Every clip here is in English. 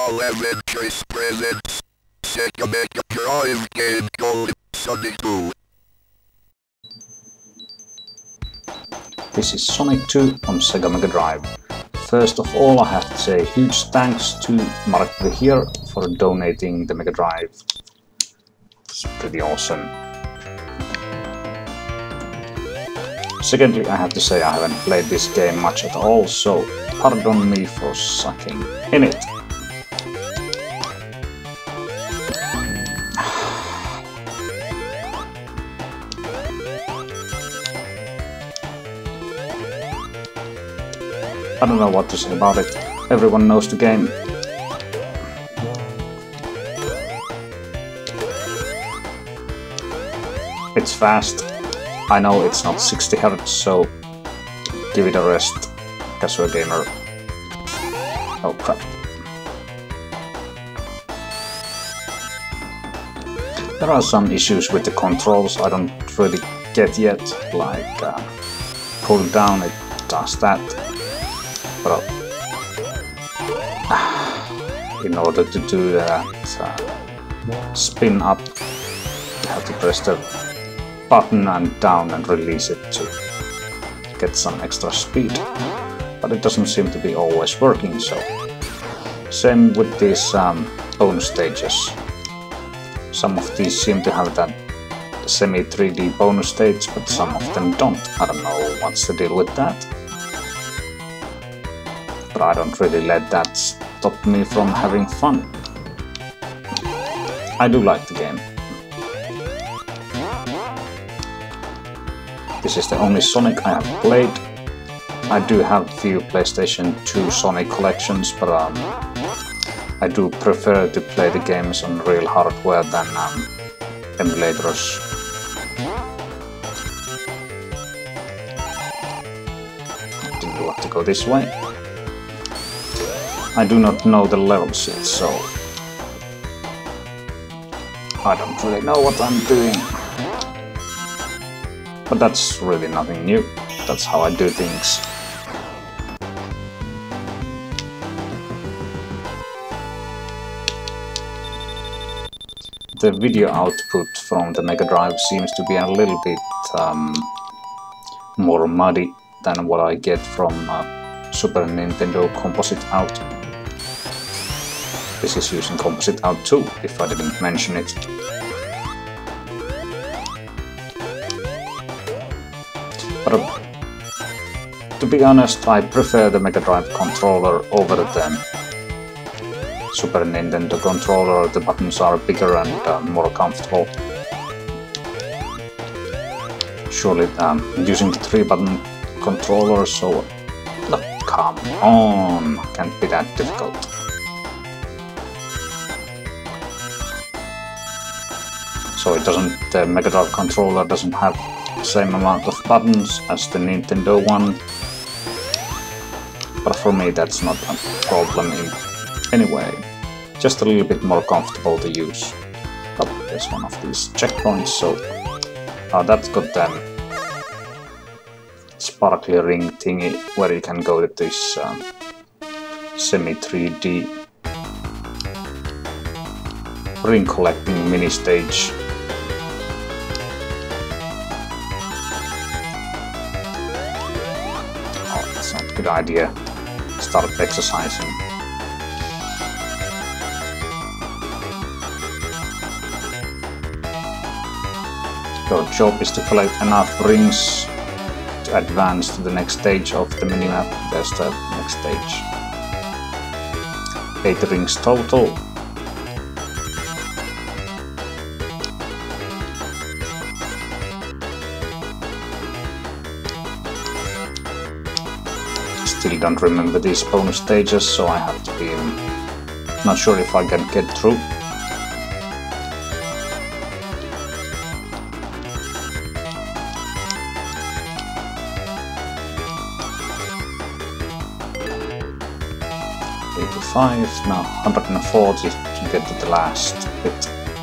11 choice presents Sega Mega Drive game called Sonic 2. This is Sonic 2 on Sega Mega Drive. First of all, I have to say huge thanks to Mark here for donating the Mega Drive. It's pretty awesome. Secondly, I have to say I haven't played this game much at all, so pardon me for sucking in it. I don't know what to say about it. Everyone knows the game. It's fast. I know it's not 60 Hz, so give it a rest, casual gamer. Oh crap. There are some issues with the controls I don't really get yet, like pull down it does that. But in order to do that, spin up, you have to press the button and down and release it to get some extra speed. But it doesn't seem to be always working, so same with these bonus stages. Some of these seem to have that semi 3D bonus stage, but some of them don't. I don't know what's the deal with that. But I don't really let that stop me from having fun. I do like the game. This is the only Sonic I have played. I do have a few PlayStation 2 Sonic collections, but I do prefer to play the games on real hardware than emulators. Do you want to go this way? I do not know the levels yet, so I don't really know what I'm doing. But that's really nothing new. That's how I do things. The video output from the Mega Drive seems to be a little bit more muddy than what I get from Super Nintendo Composite Out. This is using Composite Out 2, if I didn't mention it. But to be honest, I prefer the Mega Drive controller over the Super Nintendo controller. The buttons are bigger and more comfortable. Surely using the 3-button controller, so come on, can't be that difficult. So it doesn't, the Mega Drive controller doesn't have the same amount of buttons as the Nintendo one. But for me that's not a problem in any way. Just a little bit more comfortable to use. Oh, there's one of these checkpoints, so that's got them sparkly ring thingy where you can go to this semi 3D ring collecting mini stage. Oh, that's not a good idea. Start exercising. Your job is to collect enough rings to advance to the next stage of the minimap. There's the next stage. 8 rings total. Still don't remember these bonus stages, so I have to be not sure if I can get through. Now 140 to get to the last bit.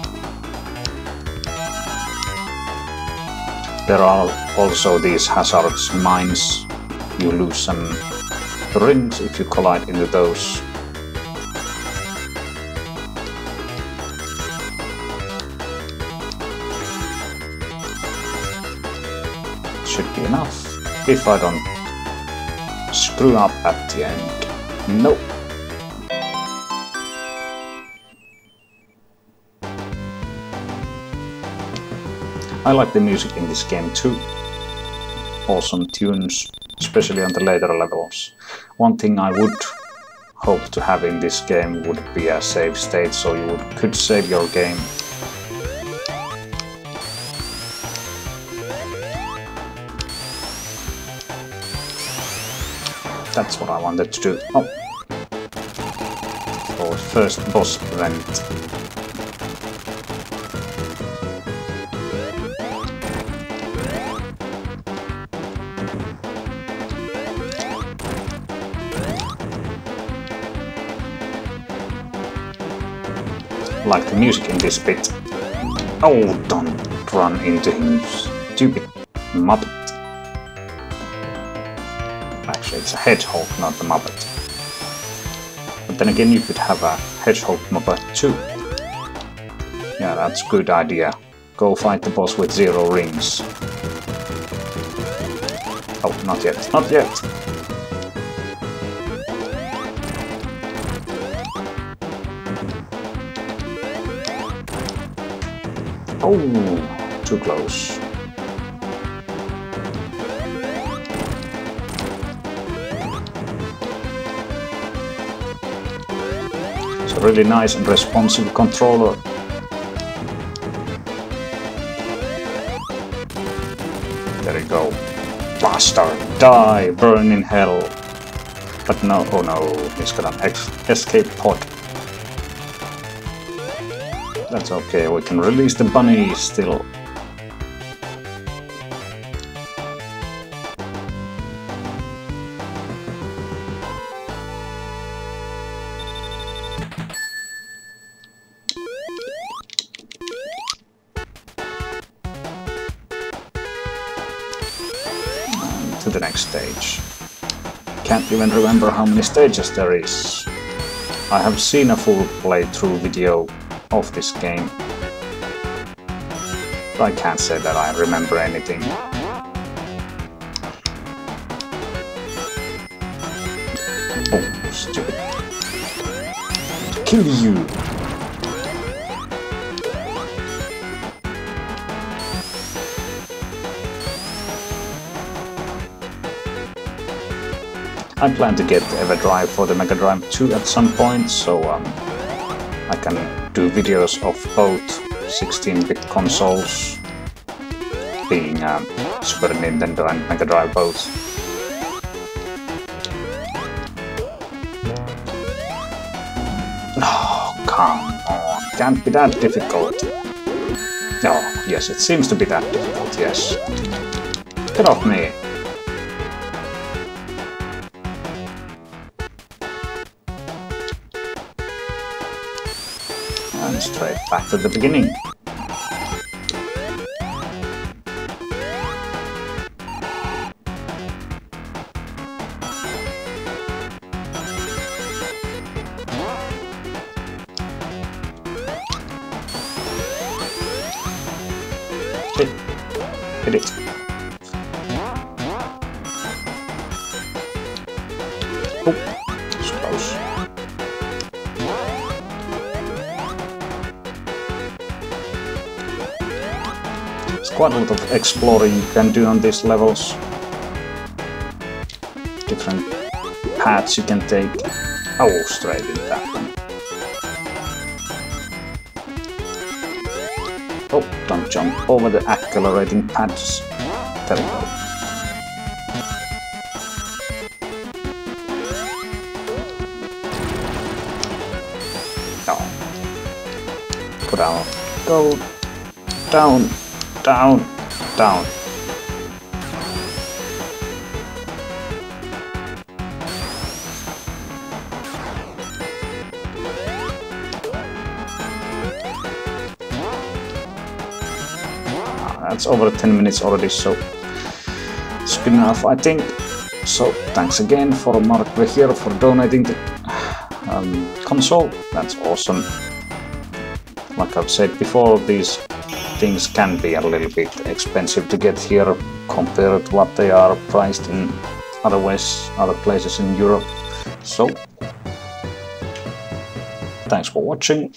There are also these hazards mines. You lose some rings if you collide into those. should be enough, if I don't screw up at the end. Nope. I like the music in this game too. Awesome tunes, especially on the later levels. One thing I would hope to have in this game would be a save state, so you could save your game. That's what I wanted to do. Oh. For first boss event. Like the music in this bit. Oh, don't run into him, stupid Muppet. Actually, it's a hedgehog, not a Muppet. But then again, you could have a hedgehog Muppet too. Yeah, that's a good idea. Go fight the boss with 0 rings. Oh, not yet, not yet. Oh, too close. It's a really nice and responsive controller. There you go. Bastard, die, burn in hell. But no, oh no, he's got an escape pod. That's okay, we can release the bunny still. And to the next stage. Can't even remember how many stages there is. I have seen a full playthrough video of this game, but I can't say that I remember anything. Oh, stupid. Kill you! I plan to get EverDrive for the Mega Drive 2 at some point, so I can do videos of both 16-bit consoles, being Super Nintendo and Mega Drive both. Oh, come on, can't be that difficult. Oh, yes, it seems to be that difficult, yes. Get off me! And straight back to the beginning. Hit it. Oh, it's close. There's quite a lot of exploring you can do on these levels. Different paths you can take. Oh, straight in that one. Oh, don't jump over the accelerating pads. There we go. No. Go down. Go down. Down. Down. That's over 10 minutes already, so it's good enough, I think. So thanks again for Mark here for donating the console. That's awesome. Like I've said before, these things can be a little bit expensive to get here, compared to what they are priced in other places in Europe. So, thanks for watching.